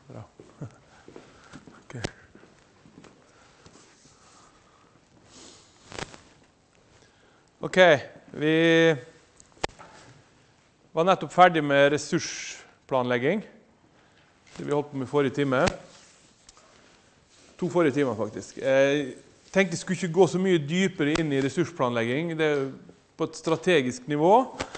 Bra. Ok. Ok, vi var nettopp ferdig med ressursplanlegging. Det vi holdt på med i forrige time. 2 forrige timer faktisk. Jeg tenkte jeg skulle ikke gå så mye dypere inn i ressursplanlegging. Det er på et strategisk nivå.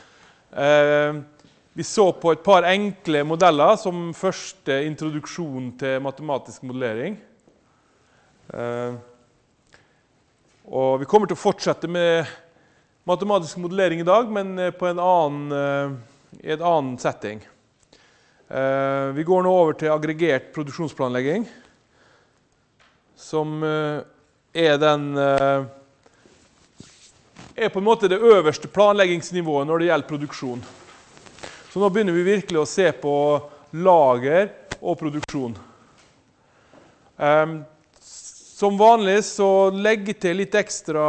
Vi så på et par enkle modeller som første introduksjon til matematisk modellering. Og vi kommer til å fortsette med matematisk modellering i dag, men på i et annen setting. Vi går nå over til aggregert produksjonsplanlegging, som er på en måte det øverste planleggingsnivået når det gjelder produksjon. Så nå begynner vi virkelig å se på lager og produksjon. Som vanlig så legger til litt ekstra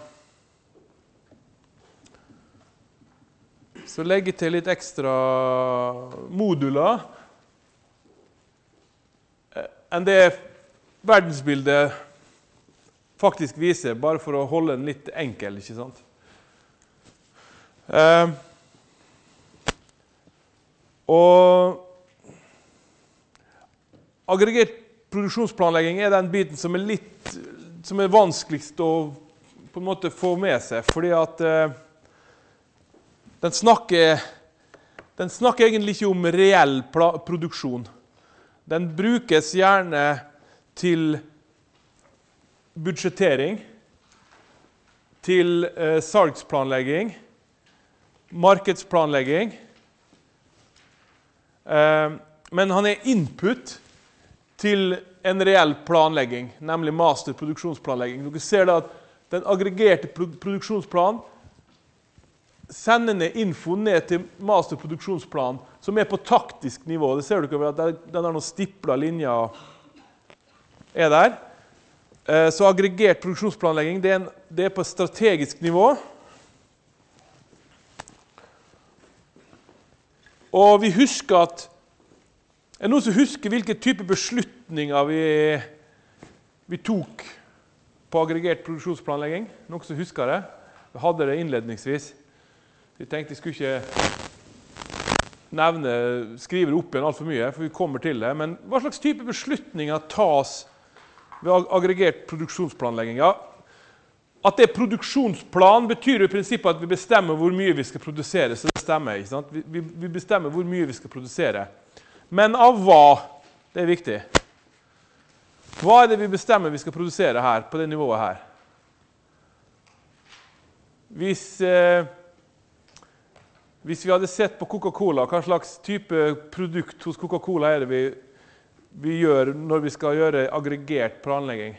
moduler enn det verdensbildet faktisk viser, bare for å holde den litt enkel, ikke sant? Og aggregert produksjonsplanlegging er den biten som er vanskeligst å på en måte få med seg, fordi at den snakker egentlig ikke om reell produksjon. Den brukes gjerne til budsjettering, til salgsplanlegging, markedsplanlegging. Men han er input til en reell planlegging, nemlig masterproduksjonsplanlegging. Dere ser da at den aggregerte produksjonsplanen sender ned info ned til masterproduksjonsplanen, som er på taktisk nivå. Det ser dere ved at den har noen stipla linjer er der. Så aggregert produksjonsplanlegging, det er på strategisk nivå. Og vi husker at er noen som husker hvilke type beslutninger vi tok på aggregert produksjonsplanlegging? Noen som husker det? Vi hadde det innledningsvis. Jeg tenkte jeg skulle ikke skrive det opp igjen alt for mye, for vi kommer til det. Men hva slags type beslutninger tas ved aggregert produksjonsplanlegging? Ja, at det er produksjonsplan betyr i prinsippet at vi bestemmer hvor mye vi skal produsere, så det stemmer, ikke sant? Vi bestemmer hvor mye vi skal produsere. Men av hva? Det er viktig. Hva er det vi bestemmer vi skal produsere her, på det nivået her? Hvis vi hadde sett på Coca-Cola, hva slags type produkt hos Coca-Cola er det vi gjør når vi skal gjøre aggregert planlegging?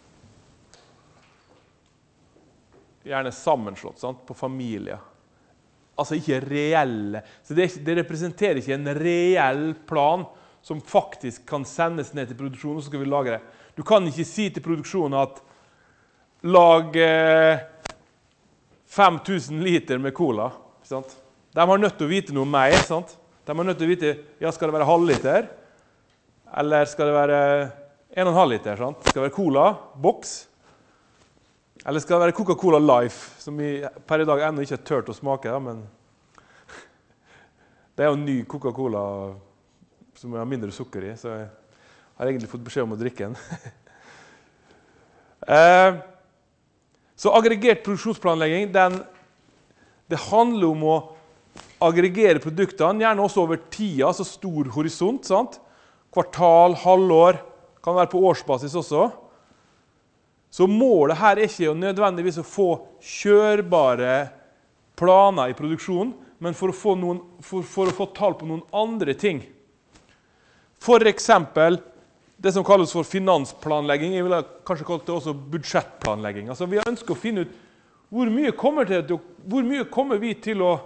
Gjerne sammenslått, sant? På familier. Altså ikke reelle. Så det representerer ikke en reell plan som faktisk kan sendes ned til produksjonen, og så skal vi lage det. Du kan ikke si til produksjonen at lag 5000 liter med cola, sant? De har nødt til å vite noe mer, sant? De har nødt til å vite, ja, skal det være halvliter? Eller skal det være 1,5 liter, sant? Skal det være cola, boks? Eller skal det være Coca-Cola Life, som vi per i dag ennå ikke har tørt å smake, men det er jo en ny Coca-Cola som har mindre sukker i, så jeg har egentlig fått beskjed om å drikke den. Så aggregert produksjonsplanlegging, det handler om å aggregere produktene, gjerne også over tida, altså stor horisont, sant? Kvartal, halvår, kan være på årsbasis også. Så målet her er ikke nødvendigvis å få kjørbare planer i produksjonen, men for å få tall på noen andre ting. For eksempel det som kalles for finansplanlegging, jeg vil kanskje kalle det også budsjettplanlegging. Altså vi ønsker å finne ut hvor mye kommer vi til å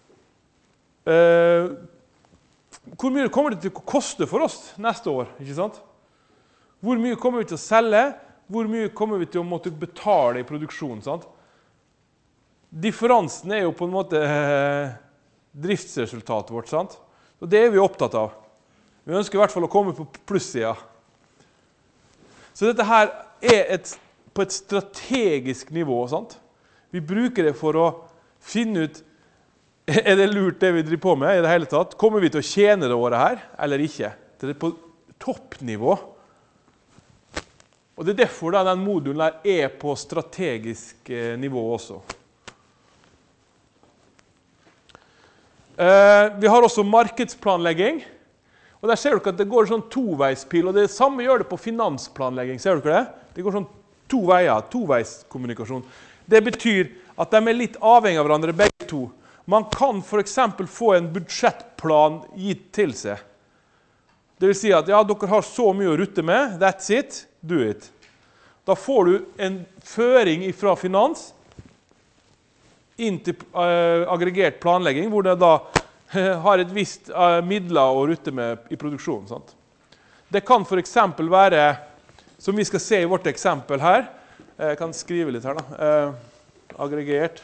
hvor mye kommer det til å koste for oss neste år, ikke sant? Hvor mye kommer vi til å selge? Hvor mye kommer vi til å måtte betale i produksjonen, sant? Differansen er jo på en måte driftsresultatet vårt, sant? Og det er vi opptatt av. Vi ønsker i hvert fall å komme på plussida. Så dette her er på et strategisk nivå, sant? Vi bruker det for å finne ut, er det lurt det vi driver på med i det hele tatt? Kommer vi til å tjene det året her, eller ikke? Det er på toppnivå. Og det er derfor da, den modulen her er på strategisk nivå også. Vi har også markedsplanlegging. Og der ser dere at det går sånn toveispil, og det samme gjør det på finansplanlegging. Ser dere det? Det går sånn to veier, toveiskommunikasjon. Det betyr at de er litt avhengig av hverandre, begge to. Man kan for eksempel få en budsjettplan gitt til seg. Det vil si at ja, dere har så mye å rutte med, that's it, do it. Da får du en føring fra finans inn til aggregert planlegging, hvor det da har et visst midler å rutte med i produksjonen. Sant? Det kan for eksempel være, som vi skal se i vårt eksempel her, jeg kan skrive litt her da, aggregert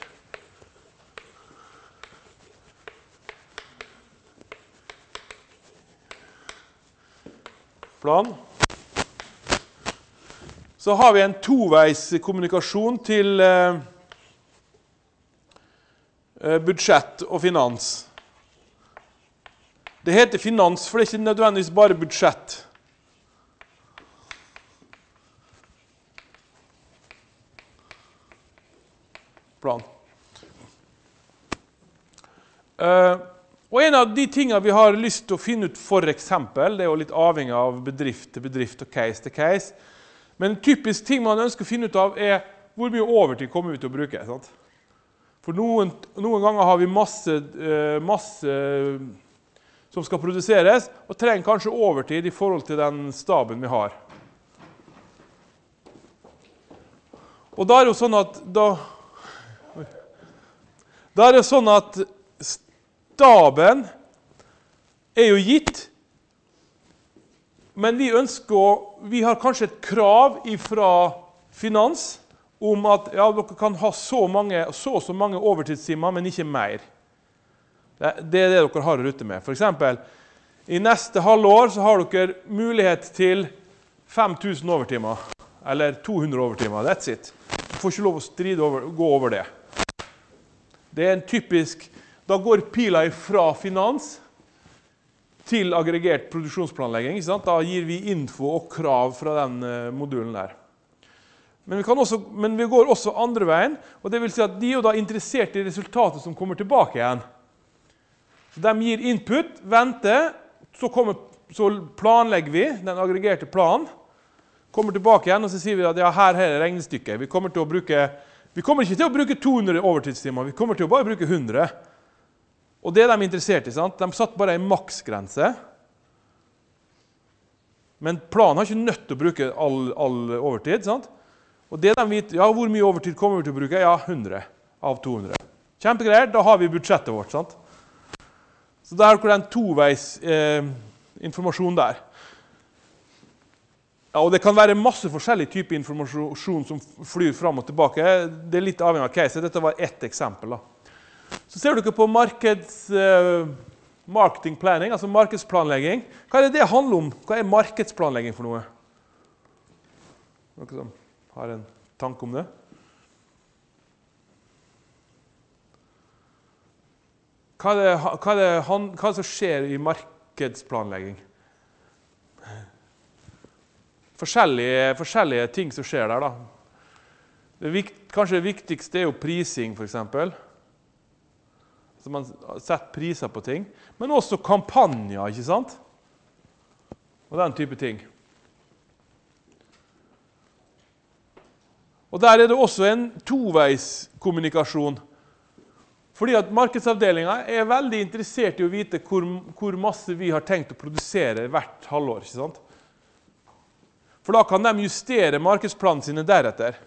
plan. Så har vi en toveis kommunikasjon til budsjett og finans. Det heter finans, for det er ikke nødvendigvis bare budsjett. Plan. Og en av de tingene vi har lyst til å finne ut for eksempel, det er jo litt avhengig av bedrift til bedrift og case til case, men en typisk ting man ønsker å finne ut av er hvor mye overtid kommer vi til å bruke. Sant? For noen ganger har vi masse som skal produseres, og trenger kanskje overtid i forhold til den staben vi har. Og da er det jo sånn at staben er jo gitt, men vi har kanskje et krav fra finans om at ja, dere kan ha så mange overtidstimer, men ikke mer. Det er det dere har å rutte med. For eksempel, i neste halvår så har dere mulighet til 5000 overtimer, eller 200 overtimer, that's it. Du får ikke lov å gå over det. Det er en typisk, da går pila fra finans til aggregert produksjonsplanlegging. Ikke sant? Da gir vi info og krav fra den modulen der. Men vi går også andre veien, og det vil si at de er jo da interessert i resultatet som kommer tilbake igjen. Så de gir input, venter, så planlegger vi den aggregerte planen, kommer tilbake igjen, og så sier vi at ja, her er regnestykket. Vi kommer ikke til å bruke 200 overtidstimer, vi kommer til å bare bruke 100. Og det er de interessert i, sant? De satt bare en maksgrense. Men planen har ikke nødt til å bruke all overtid, sant? Og det de vet, ja, hvor mye overtid kommer vi til å bruke? Ja, 100 av 200. Kjempegreier, da har vi budsjettet vårt, sant? Så der har dere en toveis informasjon der. Ja, og det kan være masse forskjellig type informasjon som flyr fram og tilbake. Det er litt avhengig av case. Dette var ett eksempel da. Så ser dere på marketing planning, altså markedsplanlegging. Hva er det handler om? Hva er markedsplanlegging for noe? Noen som har en tanke om det? Hva er det som skjer i markedsplanlegging? Forskjellige ting som skjer der da. Kanskje det viktigste er jo prising for eksempel. Så man setter priser på ting. Men også kampanjer, ikke sant? Og den type ting. Og der er det også en toveiskommunikasjon. Fordi at markedsavdelingen er veldig interessert i å vite hvor masse vi har tenkt å produsere hvert halvår, ikke sant? For da kan de justere markedsplanen sine deretter.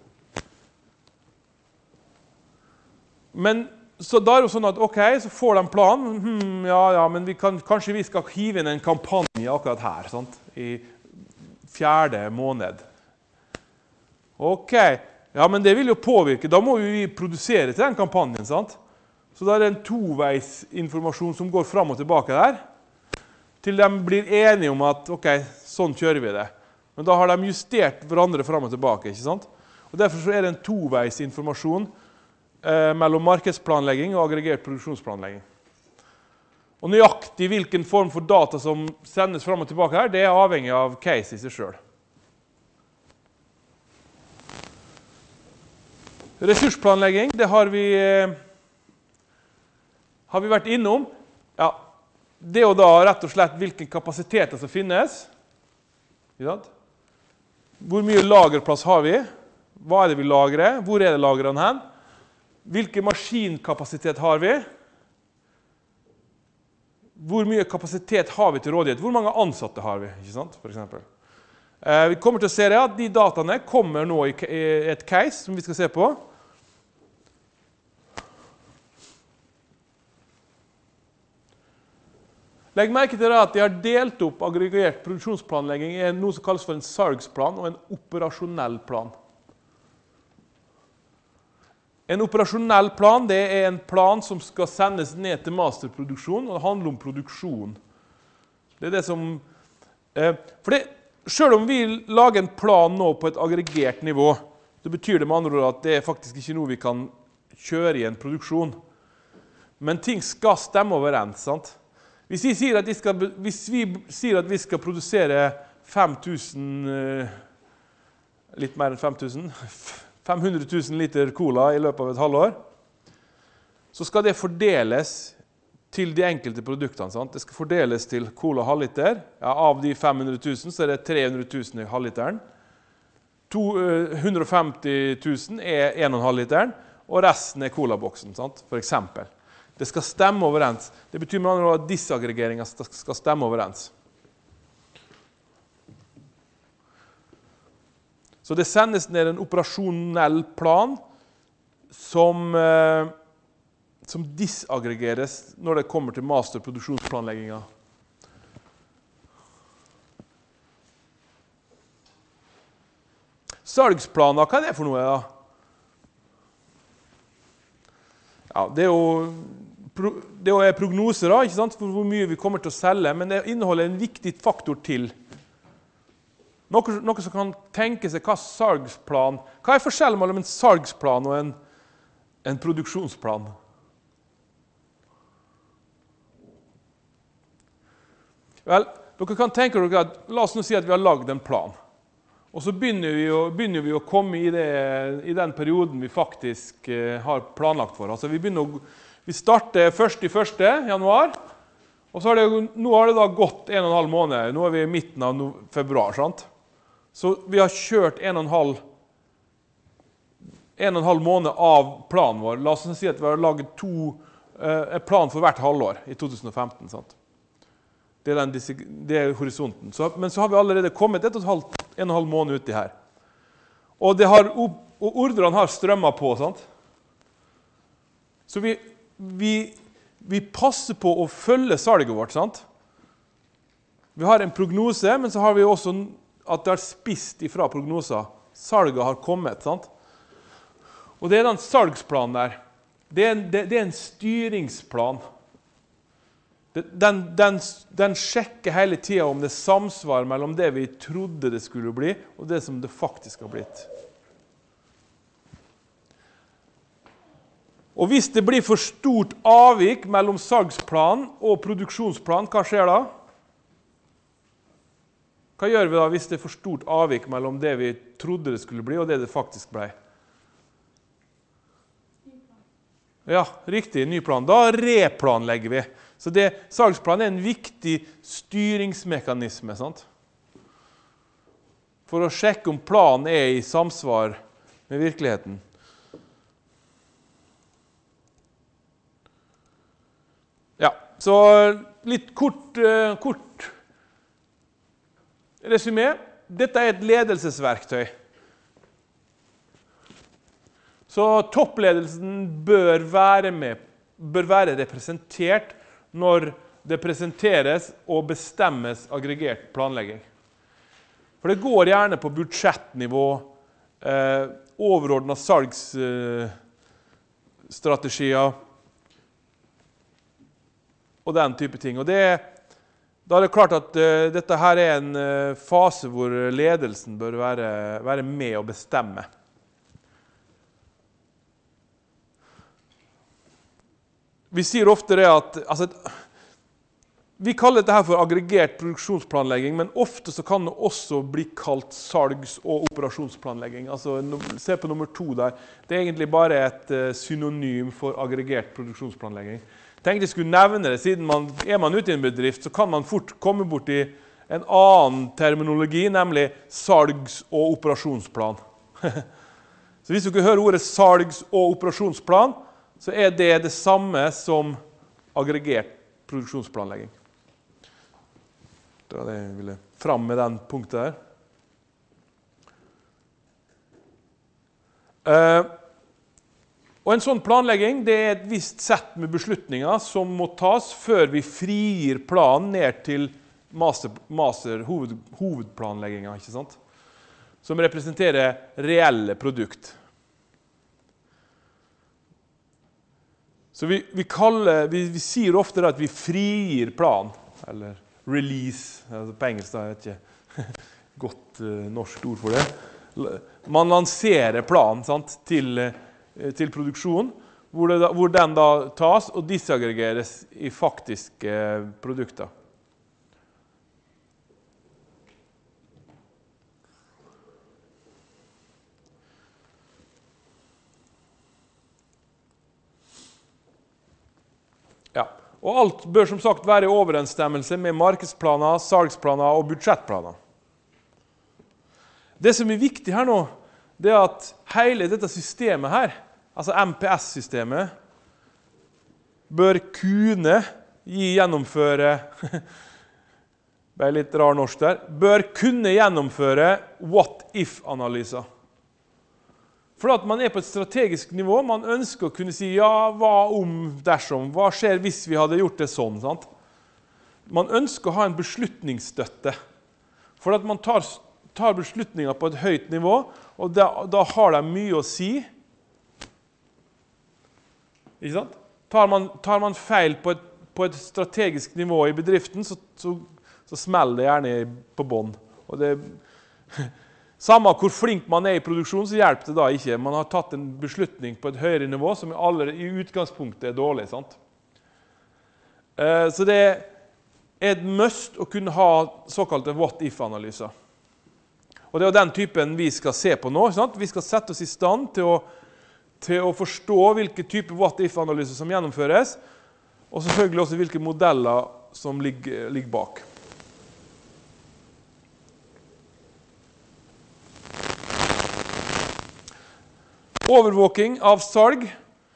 Men så da er det jo sånn at, ok, så får de planen, men kanskje vi skal hive inn en kampanje akkurat her, sant? I 4. måned. Ok, ja, men det vil jo påvirke, da må vi produsere til den kampanjen, sant? Så da er det en toveisinformasjon som går fram og tilbake der. til de blir enige om at ok, sånn kjører vi det. Men da har de justert hverandre frem og tilbake, ikke sant? Og derfor så er det en toveis informasjon mellom markedsplanlegging og aggregert produksjonsplanlegging. Og nøyaktig hvilken form for data som sendes frem og tilbake her, det er avhengig av case i seg selv. Ressursplanlegging, det har vi vært innom. Ja, det er jo da rett og slett hvilke kapasiteter som finnes. Hvor mye lagerplass har vi? Hva er det vi lagrer? Hvor er det lagrene hen? Hvilken maskinkapasitet har vi? Hvor mye kapasitet har vi til rådighet? Hvor mange ansatte har vi, ikke sant, for eksempel? Vi kommer til å se det at de dataene kommer nå i et case som vi skal se på. Legg merke til at de har delt opp aggregert produksjonsplanlegging i noe som kalles for en salgsplan og en operasjonell plan. En operasjonell plan, det er en plan som skal sendes ned til masterproduksjon, og det handler om produksjon. Det er det som... Selv om vi lager en plan nå på et aggregert nivå, så betyr det med andre ord at det er faktisk ikke noe vi kan kjøre i en produksjon. Men ting skal stemme overens, sant? Hvis vi sier at vi skal produsere 5000, litt mer enn 5000, 500 000 liter cola i løpet av et halvår, så skal det fordeles til de enkelte produktene. Sant? Det skal fordeles til cola halvliter. Ja, av de 500 000 så er det 300 000 i halvliteren. 150 000 er 1,5 literen, og resten er colaboksen, sant? For eksempel. Det skal stemme overens. Det betyr med andre ord at disaggregeringen skal stemme overens. Så det sendes ned en operasjonell plan som disaggregeres når det kommer til masterproduksjonsplanleggingen. Salgsplaner, hva er det for noe da? Ja, det er jo prognoser da, ikke sant, for hvor mye vi kommer til å selge, men det inneholder en viktig faktor til. Noe som kan tenke seg hva salgsplan, hva er forskjellen mellom en salgsplan og en produksjonsplan? Vel, dere kan tenke dere at, la oss nå si at vi har laget en plan. Og så begynner vi å komme i den perioden vi faktisk har planlagt for. Altså vi starter 1. januar, og så nå har det da gått 1,5 måned. Nå er vi i midten av februar, sant? Så vi har kjørt 1,5 måned av planen vår. La oss si at vi har laget en plan for hvert halvår i 2015, sant? Det er horisonten. Men så har vi allerede kommet 1,5 måned uti her. Og ordrene har strømmet på, sant? Så vi passer på å følge salget vårt, sant? Vi har en prognose, men så har vi også at det har spist ifra prognoser. Salget har kommet, sant? Og det er den salgsplanen der. Det er en styringsplan. Den sjekker hele tiden om det samsvar mellom det vi trodde det skulle bli, og det som det faktisk har blitt. Og hvis det blir for stort avvik mellom salgsplan og produksjonsplan, hva skjer da? Hva gjør vi da hvis det er for stort avvik mellom det vi trodde det skulle bli, og det det faktisk ble? Ja, riktig, ny plan. Da replanlegger vi. Så salgsplanen er en viktig styringsmekanisme, sant? For å sjekke om planen er i samsvar med virkeligheten. Ja, så litt kort resumé. Dette er et ledelsesverktøy. Så toppledelsen bør være representert når det presenteres og bestemmes aggregert planlegging. For det går gjerne på budsjettnivå, overordnet salgsstrategier og den type ting. Og Da er det klart at dette her er en fase hvor ledelsen bør være med å bestemme. Vi sier ofte det at vi kaller dette her for aggregert produksjonsplanlegging, men ofte så kan det også bli kalt salgs- og operasjonsplanlegging. Altså, se på nummer 2 der. Det er egentlig bare et synonym for aggregert produksjonsplanlegging. Jeg tenkte jeg skulle nevne det, siden er man ute i en bedrift, så kan man fort komme bort i en annen terminologi, nemlig salgs- og operasjonsplan. Så hvis dere hører ordet salgs- og operasjonsplan, så er det samme som aggregert produksjonsplanlegging. Da jeg ville fram med den punktet her. Og en sånn planlegging, det er et visst sett med beslutninger som må tas før vi frigir planen ned til hovedplanleggingen, ikke sant? Som representerer reelle produkt. Så vi sier ofte at vi frigir planen, eller release, altså på engelsk da, jeg vet ikke, godt norsk ord for det. Man lanserer planen, sant, til produksjon, hvor den da tas og disaggregeres i faktiske produkter. Ja, og alt bør som sagt være i overensstemmelse med markedsplaner, salgsplaner og budsjettplaner. Det som er viktig her nå, det er at hele dette systemet her, altså MPS-systemet, bør kunne gjennomføre, bare litt rar norsk der, bør kunne gjennomføre what-if-analyser. For at man er på et strategisk nivå, man ønsker å kunne si, ja, hva om dersom, hva skjer hvis vi hadde gjort det sånn, sant? Man ønsker å ha en beslutningsstøtte, for at man tar beslutninger på et høyt nivå, og da har de mye å si. Ikke sant? Tar man feil på et strategisk nivå i bedriften, så smeller det gjerne på bånd. Og det samme hvor flink man er i produksjon, så hjelper det da ikke. Man har tatt en beslutning på et høyere nivå, som i utgangspunktet er dårlig, sant? Så det er et must å kunne ha såkalte what-if-analyser. Og det er den typen vi skal se på nå, sant? Vi skal sette oss i stand til å forstå hvilke typer what-if-analyser som gjennomføres, og selvfølgelig også hvilke modeller som ligger bak. Overvåking av salg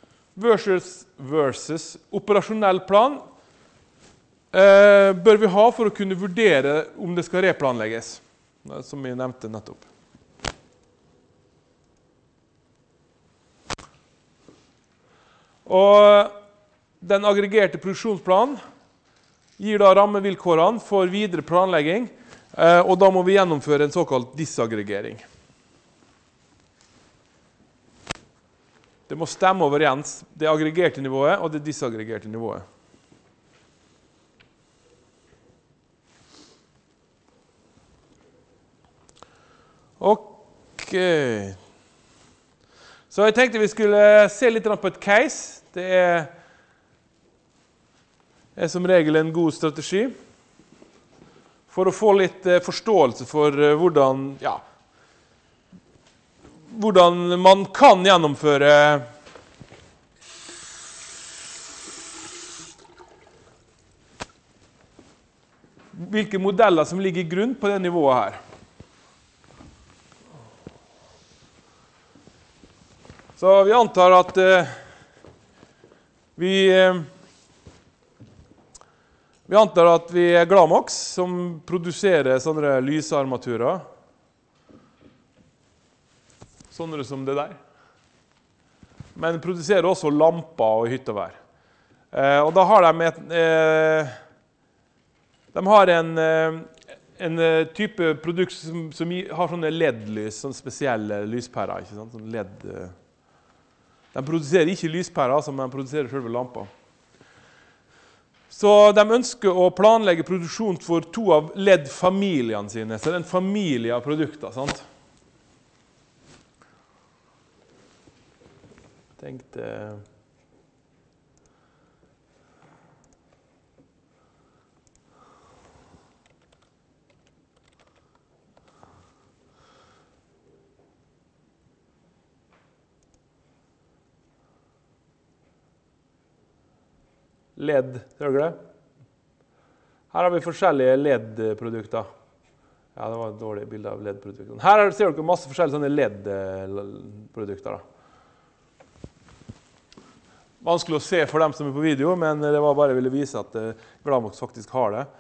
versus operasjonell plan bør vi ha for å kunne vurdere om det skal replanlegges, som vi nevnte nettopp. Og den aggregerte produksjonsplanen gir da rammevilkårene for videre planlegging, og da må vi gjennomføre en såkalt disaggregering. Det må stemme overens det aggregerte nivået og det disaggregerte nivået. Ok. Så jeg tenkte vi skulle se litt på et case. Det er som regel en god strategi for å få litt forståelse for hvordan man kan gjennomføre hvilke modeller som ligger i grunn på det nivået her. Så vi antar at vi er Glamox, som produserer sånne lysarmaturer. Sånne som det der. Men produserer også lamper og hytt og vær. Og da har de har en type produkt som har sånne LED-lys, sånne spesielle lyspærer, ikke sant? Sånne LED. De produserer ikke lyspærer, men de produserer selve lamper. Så de ønsker å planlegge produksjon for 2 av LED-familiene sine. Så det er en familie av produkter, sant? Tenkte... LED, ser dere det? Her har vi forskjellige LED-produkter. Ja, det var et dårlig bilde av LED-produkter. Her ser dere masse forskjellige sånne LED-produkter. Vanskelig å se for dem som er på video, men det var bare jeg ville vise at Glamox faktisk har det.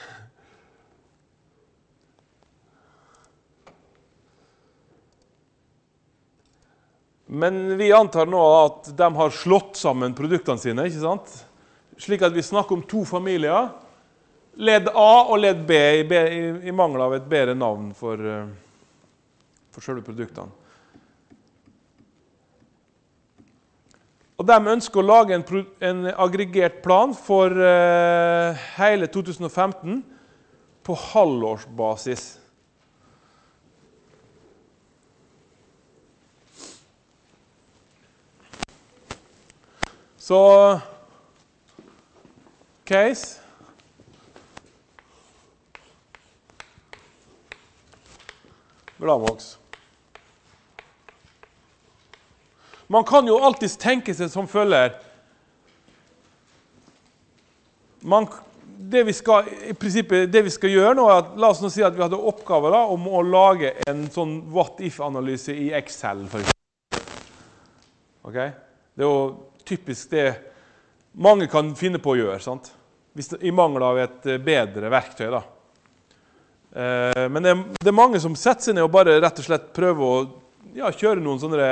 Men vi antar nå at de har slått sammen produktene sine, ikke sant? Slik at vi snakker om 2 familier, LED A og LED B, i mangel av et bedre navn for selve produktene. Og de ønsker å lage en aggregert plan for hele 2015 på halvårsbasis. Så... case. Glamox. Man kan jo alltid tenke seg som følger. Det vi skal gjøre nå er at, la oss nå si at vi hadde oppgaver da, om å lage en sånn what-if-analyse i Excel, for eksempel. Okay? Det er jo typisk det mange kan finne på å gjøre, sant? I mangel av et bedre verktøy, da. Men det er mange som setter seg ned og bare rett og slett prøver å kjøre noen sånne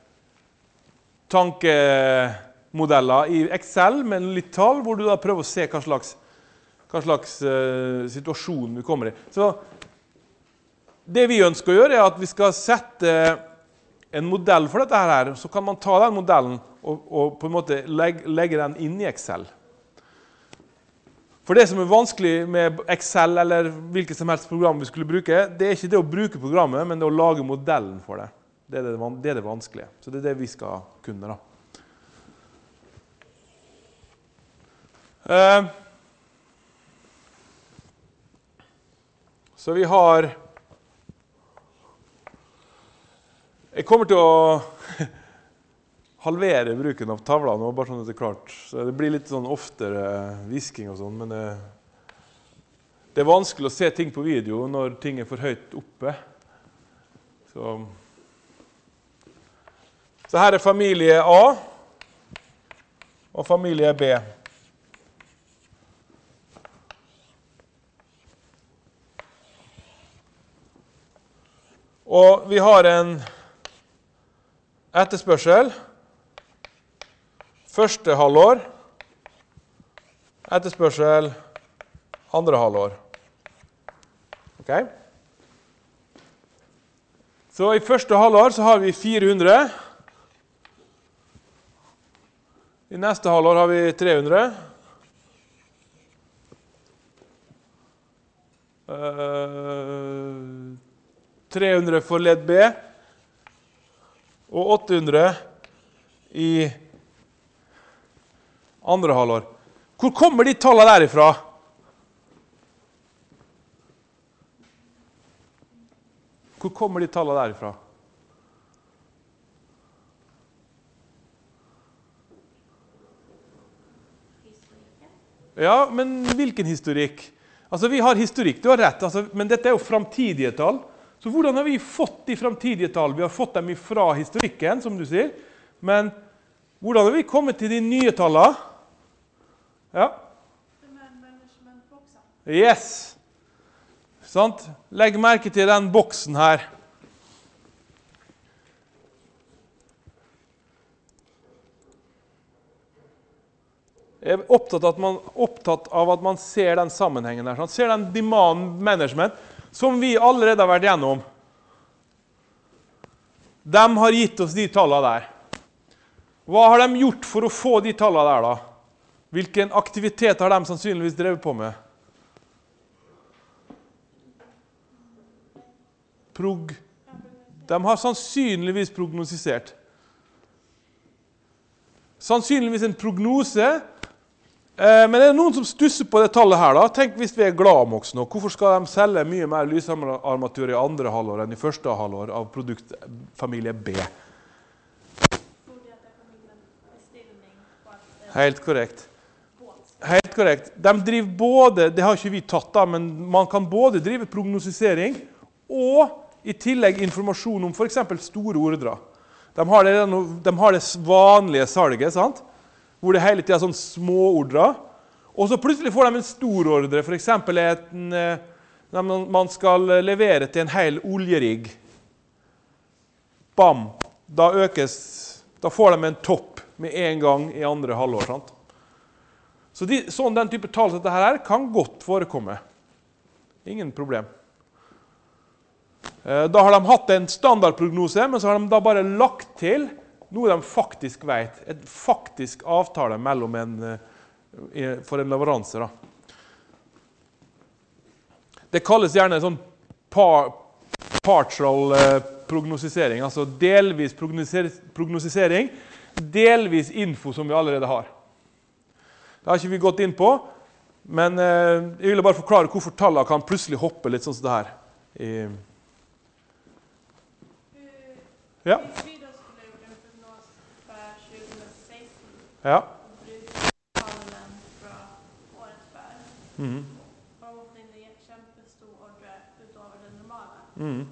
tankemodeller i Excel med litt tall, hvor du da prøver å se hva slags situasjon vi kommer i. Så det vi ønsker å gjøre er at vi skal sette en modell for dette her, så kan man ta den modellen og på en måte legge den inn i Excel. For det som er vanskelig med Excel eller hvilket som helst program vi skulle bruke, det er ikke det å bruke programmet, men det å lage modellen for det. Det er det vanskelige. Så det er det vi skal kunne, da. Så vi har... Jeg kommer til å halvere bruken av tavlene, bare sånn at det er klart. Så det blir litt sånn oftere visking og sånn, men det er vanskelig å se ting på video når ting er for høyt oppe. Så her er familie A og familie B. Og vi har en etterspørsel. Første halvår, etterspørsel, andre halvår. Ok? Så i første halvår så har vi 400. I neste halvår har vi 300. 300 for LED B. Og 800 i andre halvår. Hvor kommer de tallene derifra? Hvor kommer de tallene derifra? Ja, men hvilken historikk? Altså, vi har historikk, du har rett, men dette er jo framtidige tall. Så hvordan har vi fått de framtidige tall? Vi har fått dem fra historikken, som du sier. Men hvordan har vi kommet til de nye tallene? Ja. Yes. Sant? Legg merke til den boksen her. Jeg er opptatt av at man ser den sammenhengen der. Sant? Ser den demand management, som vi allerede har vært gjennom. De har gitt oss de tallene der. Hva har de gjort for å få de tallene der da? Hvilken aktivitet har de sannsynligvis drevet på med? De har sannsynligvis prognosisert. Sannsynligvis en prognose, men er det noen som stusser på det tallet her da? Tenk hvis vi er glad om også nå. Hvorfor skal de selge mye mer lysarmatur i andre halvår enn i første halvår av produktfamilie B? Helt korrekt. Helt korrekt. De driver både, det har ikke vi tatt da, men man kan både drive prognosisering og i tillegg informasjon om for eksempel store ordre. De har det vanlige salget, sant? Hvor det hele tiden er sånn små ordre. Og så plutselig får de en stor ordre, for eksempel man skal levere til en hel oljerigg. Bam! Da får de en topp med en gang i andre halvår, sant? Så den type tall som dette her kan godt forekomme. Ingen problem. Da har de hatt en standardprognose, men så har de da bare lagt til noe de faktisk vet. Et faktisk avtale mellom for en leveranse. Da. Det kalles gjerne sånn partial prognosisering, altså delvis prognosisering, delvis info som vi allerede har. Det har ikke vi gått inn på, men jeg ville bare forklare hvorfor tallene kan plutselig hoppe litt sånn som det her. Ja. Ja. Mm. Mm.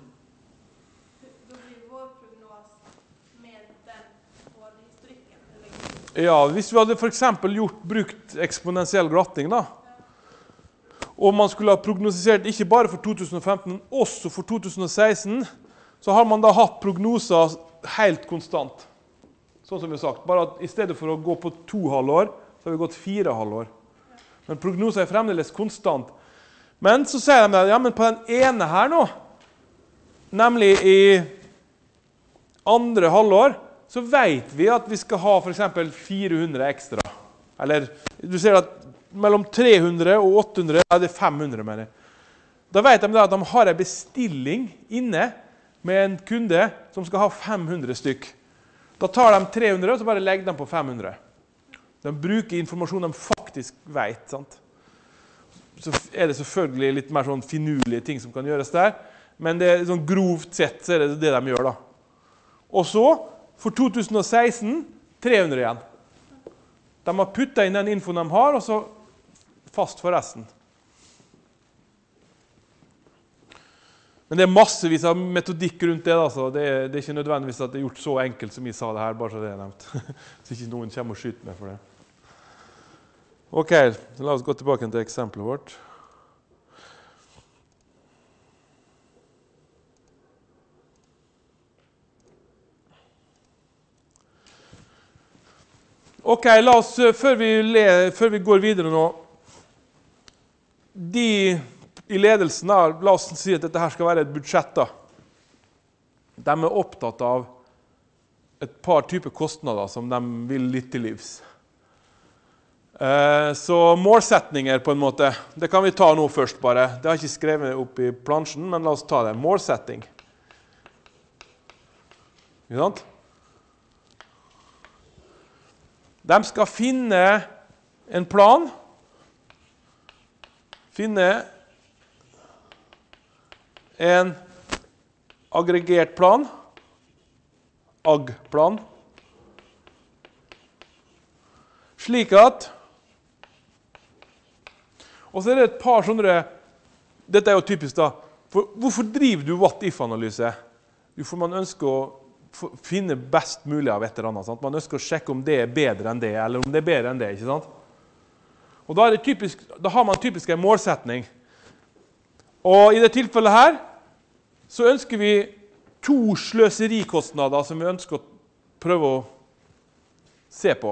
Ja, hvis vi hadde for eksempel brukt eksponentiell gratting da, og man skulle ha prognosisert ikke bare for 2015, men også for 2016, så har man da hatt prognoser helt konstant. Sånn som vi har sagt, bare at i stedet for å gå på 2 halvår, så har vi gått 4 halvår. Men prognoser er fremdeles konstant. Men så sier de at ja, men på den ene her nå, nemlig i andre halvår, så vet vi at vi skal ha for eksempel 400 ekstra. Eller du ser at mellom 300 og 800 er det 500 med det. Da vet de at de har en bestilling inne med en kunde som skal ha 500 stykk. Da tar de 300 og så bare legger de på 500. De bruker informasjon de faktisk vet. Sant? Så er det selvfølgelig litt mer sånn finurlige ting som kan gjøres der, men det er sånn grovt sett så er det det de gjør da. Og så, for 2016, 300 igjen. De har puttet inn den infoen de har, og så fast for resten. Men det er massevis av metodikk rundt det, altså. Det er ikke nødvendigvis at det er gjort så enkelt som jeg sa det her, bare så det er nevnt. Så ikke noen kommer og skyter meg for det. Ok, la oss gå tilbake til eksempelet vårt. Ok, la oss, før vi går videre nå, i ledelsen, la oss si at dette her skal være et budsjett. Da. De er opptatt av et par typer kostnader som de vil litt til livs. Så målsetninger på en måte, det kan vi ta nå først bare. Det har jeg ikke skrevet opp i plansjen, men la oss ta det. Målsetting. Ikke sant? De skal finne en plan, finne en aggregert plan, AG-plan, slik at, og så er det et par sånne, dette er jo typisk da, for hvorfor driver du what-if-analyse? Jo, for man ønsker å finne best mulig av et eller annet, sant? Man ønsker å sjekke om det er bedre enn det, eller om det er bedre enn det, ikke sant? Og da, da har man typisk en målsetning. Og i det tilfellet her, så ønsker vi 2 sløserikostnader som vi ønsker å prøve å se på.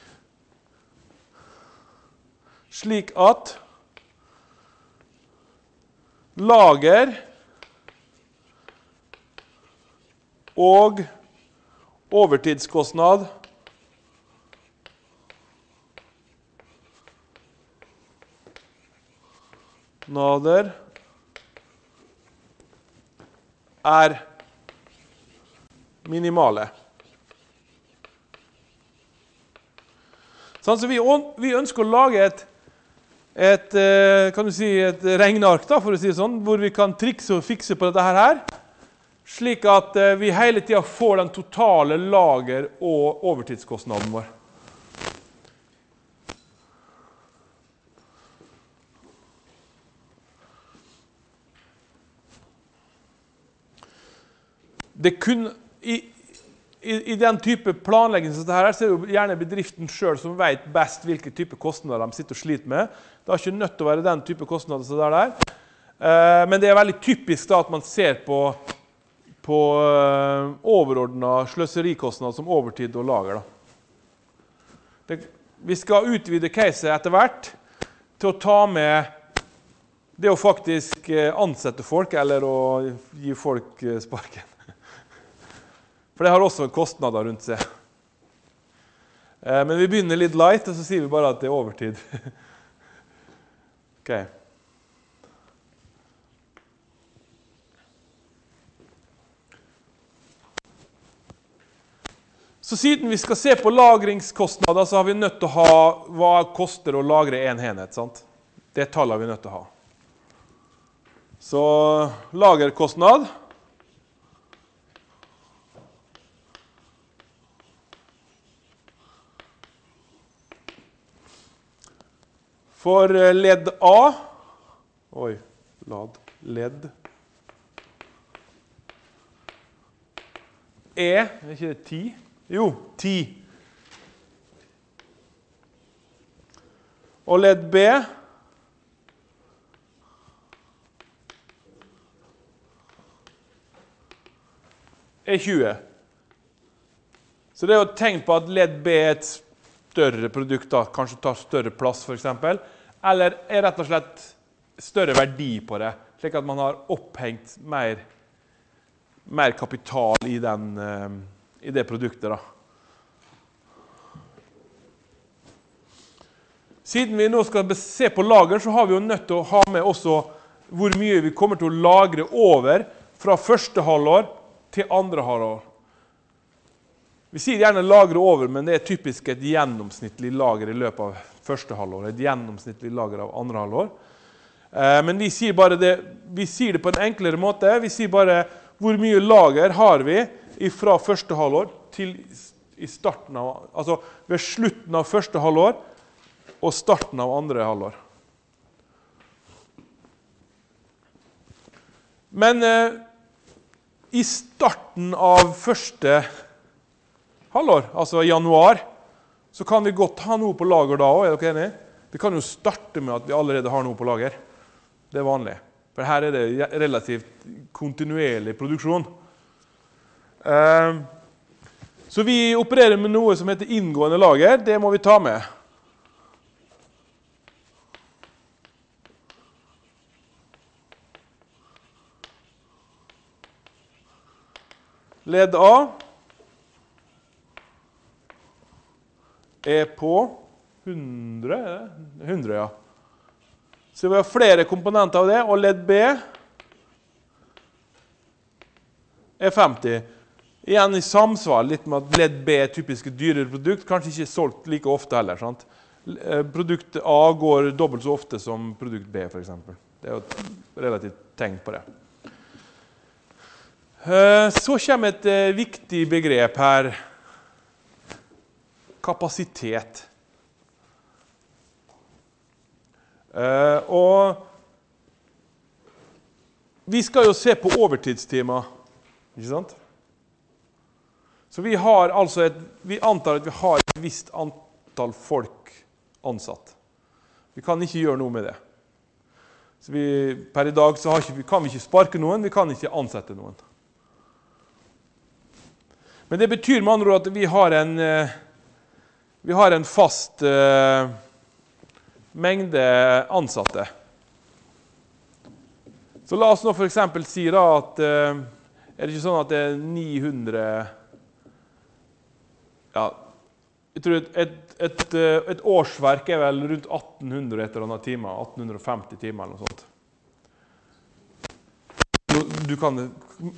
Slik at lager og overtidskostnad kostnader er minimale. Så vi ønsker å lage et regneark, da, for å si det sånn, hvor vi kan trikse og fikse på dette her, slik at vi hele tiden får den totale lager- og overtidskostnaden vår. I den type planlegging som dette her, så er det jo gjerne bedriften selv som vet best hvilke type kostnader de sitter og sliter med. Det er ikke nødt til å være den type kostnader som det er der. Men det er veldig typisk da at man ser på overordnet sløserikostnad som overtid og lager. Da. Vi skal utvide caset etter hvert til å ta med det å faktisk ansette folk, eller å gi folk sparken. For det har også kostnader rundt seg. Men vi begynner litt light, og så sier vi bare at det er overtid. Ok. Så siden vi skal se på lagringskostnader, så har vi nødt til å ha hva koster å lagre en enhet, sant? Det tallet vi nødt til å ha. Så lagerkostnad for ledd A, ledd E, er ikke det 10? Jo, 10. Og ledd B er 20. Så det er jo et tegn på at ledd B er et større produkt, da, kanskje tar større plass for eksempel, eller er rett og slett større verdi på det, slik at man har opphengt mer kapital i det produktet. Da. Siden vi nå skal se på lager, så har vi jo nødt til å ha med også hvor mye vi kommer til å lagre over fra første halvår til andre halvår. Vi sier gjerne lagre over, men det er typisk et gjennomsnittlig lager i løpet av første halvår, et gjennomsnittlig lager av andre halvår. Men vi sier det på en enklere måte. Vi sier bare hvor mye lager har vi fra første halvår til i starten av, altså ved slutten av første halvår og starten av andre halvår. Men i starten av første halvår, altså i januar, så kan vi godt ha noe på lager da også, er dere enige? Vi kan jo starte med at vi allerede har noe på lager. Det er vanlig. For her er det relativt kontinuerlig produksjon. Så vi opererer med noe som heter inngående lager. Det må vi ta med. Ledd A er på 100, 100, ja. Så vi har flere komponenter av det, og ledd B er 50. Igjen i samsvar litt med at ledd B er typisk et dyrere produkt, kanskje ikke solgt like ofte heller, sant? Produkt A går dobbelt så ofte som produkt B, for eksempel. Det er jo et relativt tegn på det. Så kommer et viktig begrep her. Kapasitet. Og vi skal jo se på overtidstimer, ikke sant? Så vi antar at vi har et visst antall folk ansatt. Vi kan ikke gjøre noe med det. Så per i dag så kan vi ikke sparke noen, vi kan ikke ansette noen. Men det betyr med andre ord at vi har en fast mengde ansatte. Så la oss nå for eksempel si da at er det ikke sånn at det er 900, ja, jeg tror et årsverk er vel rundt 1800 et eller annet timer, 1850 timer eller noe sånt. du kan det.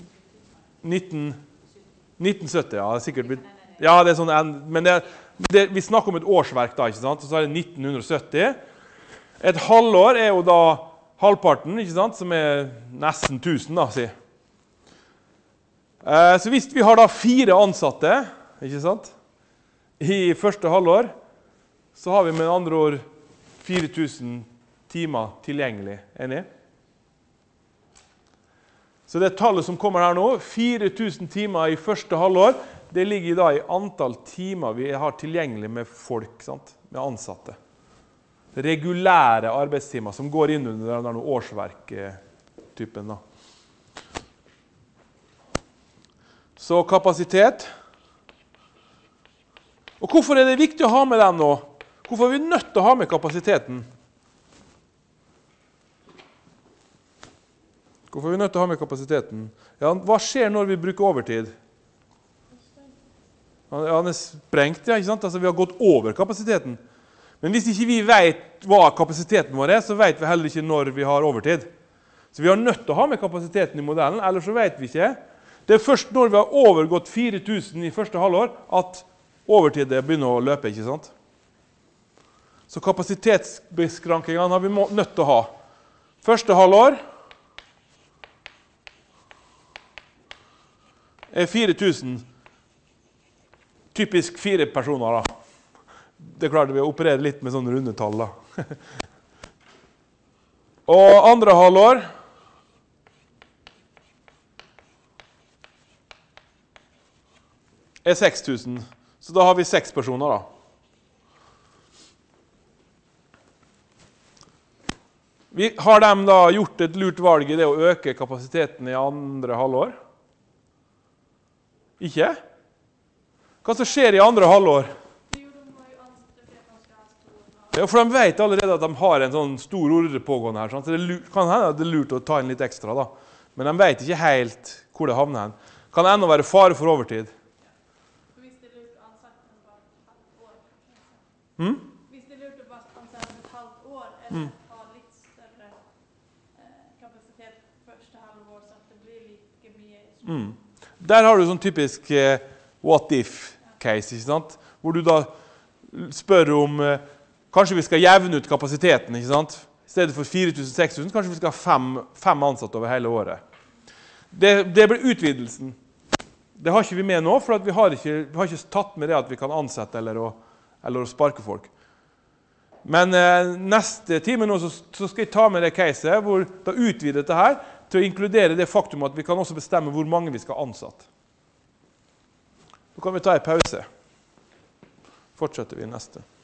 1970, ja, det er sikkert blitt... Ja, det er sånn, men vi snakker om et årsverk da, ikke sant? Så er det 1970. Et halvår er jo da halvparten, ikke sant? Som er nesten 1000 da, si. Så hvis vi har da 4 ansatte, ikke sant? I første halvår, så har vi med andre ord 4000 timer tilgjengelig, enig? Så det tallet som kommer her nå, 4000 timer i første halvår, det ligger da i antall timer vi har tilgjengelig med folk, sant? Med ansatte. Regulære arbeidstimer som går inn under den årsverk-typen da. Så kapasitet. Og hvorfor er det viktig å ha med den nå? Hvorfor er vi nødt til å ha med kapasiteten? Hvorfor er vi nødt til å ha med kapasiteten? Ja, hva skjer når vi bruker overtid? Ja, den er sprengt, ja, ikke sant? Altså, vi har gått over kapasiteten. Men hvis ikke vi vet hva kapasiteten vår er, så vet vi heller ikke når vi har overtid. Så vi har nødt til å ha med kapasiteten i modellen, ellers så vet vi ikke. Det er først når vi har overgått 4000 i første halvår, at overtidet begynner å løpe, ikke sant? Så kapasitetsbeskrankingene har vi nødt til å ha. Første halvår er 4000. Typisk 4 personer da. Det er klart vi opererer litt med sånne rundetall da. Og andre halvår er 6000. Så da har vi 6 personer da. Har de da gjort et lurt valg i det å øke kapasiteten i andre halvår? Ikke? Hva som skjer i andre halvår? Ja, for de vet allerede at de har en sånn stor ordre pågående her, så det kan hende at det er lurt å ta inn litt ekstra da. Men de vet ikke helt hvor det havner hen. Kan det enda være fare for overtid? Hvis det er lurt å ansette bare et halvt år? Hvis det er lurt å bare ansette et halvt år, eller ha litt større kapasitet første halvår, så at det blir like mye. Der har du sånn typisk what if case, ikke sant? Hvor du da spør om kanskje vi skal jevne ut kapasiteten, ikke sant? I stedet for 4000-6000, kanskje vi skal ha 5 ansatte over hele året. Det blir utvidelsen. Det har ikke vi med nå, for vi har ikke tatt med det at vi kan ansette eller å sparke folk. Men neste time nå så skal jeg ta med det caset, hvor da utvider dette her til å inkludere det faktum at vi kan også bestemme hvor mange vi skal ansatte. Nå kan vi ta en pause. Fortsetter vi neste.